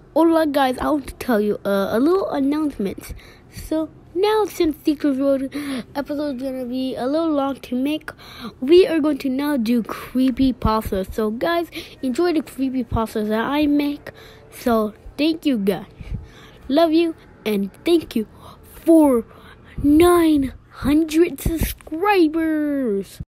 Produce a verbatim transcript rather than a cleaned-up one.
Hola guys, I want to tell you uh, a little announcement. So now, since Secret Road episode is gonna be a little long to make, we are going to now do creepy pastas. So guys, enjoy the creepy pastas that I make. So thank you guys, love you, and thank you for nine hundred subscribers.